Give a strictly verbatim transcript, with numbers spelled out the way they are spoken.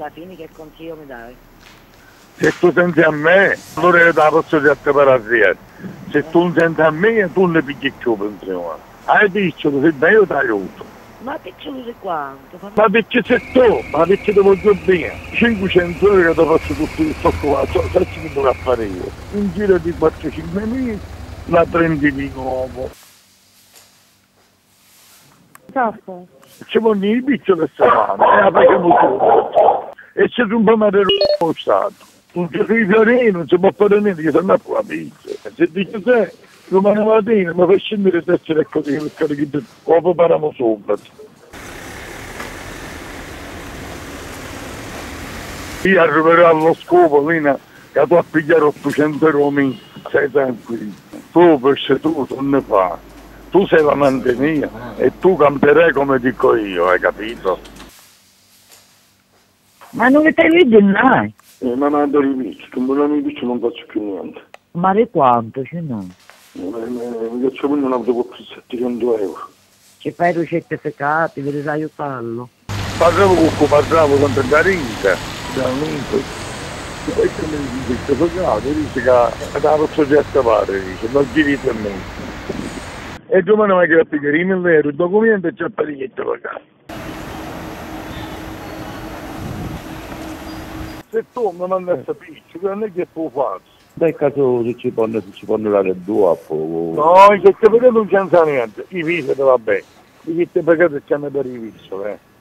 alla fine che consiglio mi dai? Se tu senti a me, allora io te la posso dire per arrivare. Se tu non senti a me, tu ne pigli più pensione. Hai visto, se dai io ti aiuto. Ma picciolo di quanto? Ma perché sei tu? Ma perché ti voglio bene? cinquecento euro che ti faccio tutto questo qua, so, sai che dovrà fare io? Un giro di quattro cinque mila, la prendi di nuovo. Troppo. Ci vogliono i piccioli che stavano, e la paghiamo tutto. E se tu un po' male lo Stato. Non ci sei fiorino, non si può fare niente, che se no la pizza. Se dici se, domani mattina mi fai scendere il tessere e così, perché dopo parliamo sopra. Io arriverò allo scopo, Lina, che tu a pigliare ottocento euro mia, sei tranquillo. Tu perché tu non ne fai. Tu sei l'amante mia e tu camperai come dico io, hai capito? Ma non mi devi dire mai? Eh, ma mando i picci, tu non mi dici non faccio più niente. Ma di quanto? Cioè no? Mi faccio pure un altro per settecento euro. Ci fai ricette secate, vedi aiutarlo. Parlavo con cui parlavo sempre da Rita, da amico. E poi mi dice, pagato, dice che la posso già scavare, dice, non giri per me. E domani mi chiede a pigliare i mille euro, il documento e c'è il parecchio pagato. Se tu mi mandassi a picci, non è che può fare. Dai caso se ci ponne, se ci ponne la due a poco. No, che ti pagato non c'è niente, i visi va bene. I che ti pagato c'hanno per i visi, eh.